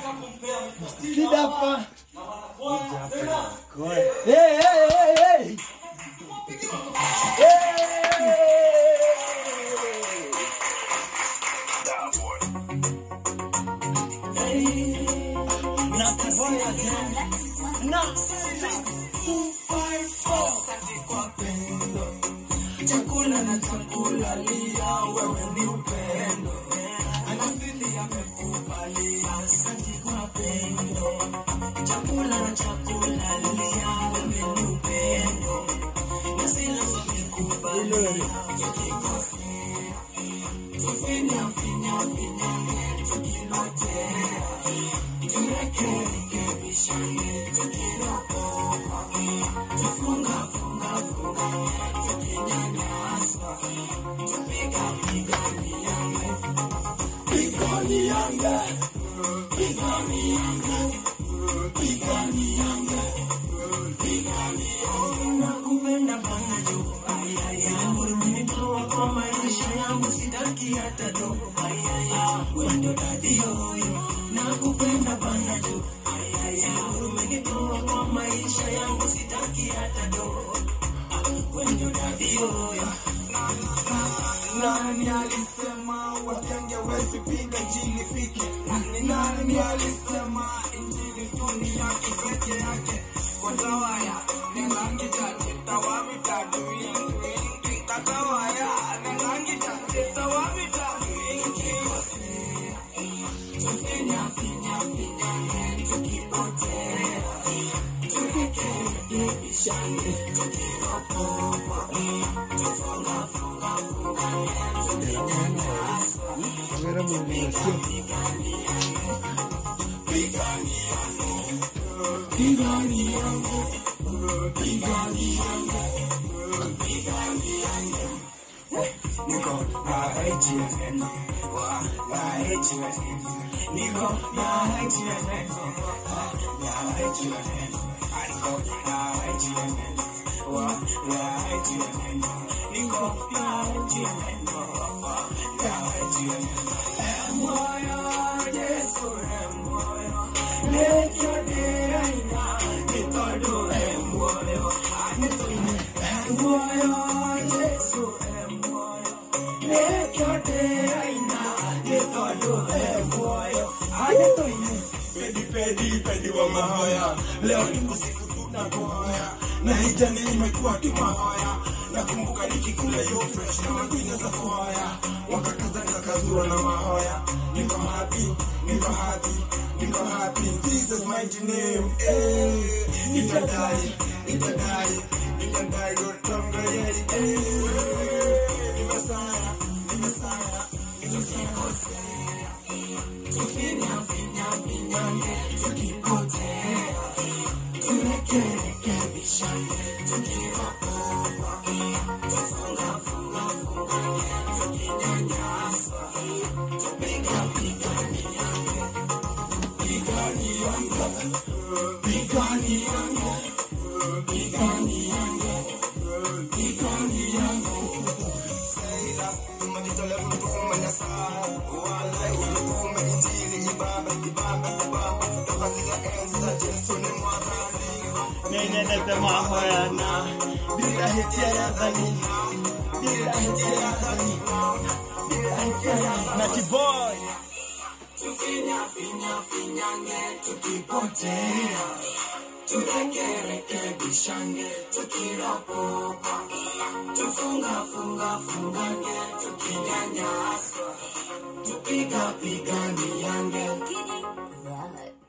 Sidapa. Hey, hey, hey, hey. Chakula na chakula lia wewe ni upendo. Anasili amekubalia asante kwa pendo. Chakula na chakula lia wewe ni upendo. Nasila amekubalia tukikose. Tufinya tukilotea. Turekebishane tukiropoa. Tufunga tukinyanyaswa. Piganiange. Nakupenda bana jo. Umenitoa kwa maisha yangu sitaki hata dogo. Wendo dadi yoyo. Nakupenda bana jo. Umenitoa kwa maisha yangu sitaki hata dogo. Wendo dadi yoyo. Nani alisema watenge wezi piga jini fiki? Nani alisema injili dunia kipeke yake? Kwa tawaya, nengangi chate, tawavita duingi. Katawaya, nengangi chate, tawavita duingi. Tufinya, tukipotea. Turekebishane, tukiropoa. Tufunga, tukinyanyaswa. Piganiange. Niko na HTN, na HTN. Niko na HTN, na HTN. Niko na HTN, na HTN. Niko na HTN, na HTN. Moyo, Yesu moyo. Let your day aina, nitodo moyo. Moyo, Yesu moyo. Let your day aina, nitodo moyo. Pedi wa mahoya. Leo nikusifu tunakohoya. Na hijani imekuwa kimahoya. Nakumbuka nikikula yo fresh na magwina za kuhoya. Wakakaza kakazura na mahoya. Niko happy. Jesus mighty name. Itadai. Don't come ready. Nimesaya. Tufinya, tukipotea. Turekebishane, tukiropoa. Tufunga, tukinyanyaswa. Piganiange. Saila, tumanitolea mtu umanyasa. Walai, utukume injili ibaba. Tafazila enzi za Yesu ni mwakani. Nenete mahoyana. Bila hitia ya dhani. Nati boy. Tufinya, tukipotea. Turekebishane, tukiropoa. Tufunga, tukinyanyaswa. Piganiange.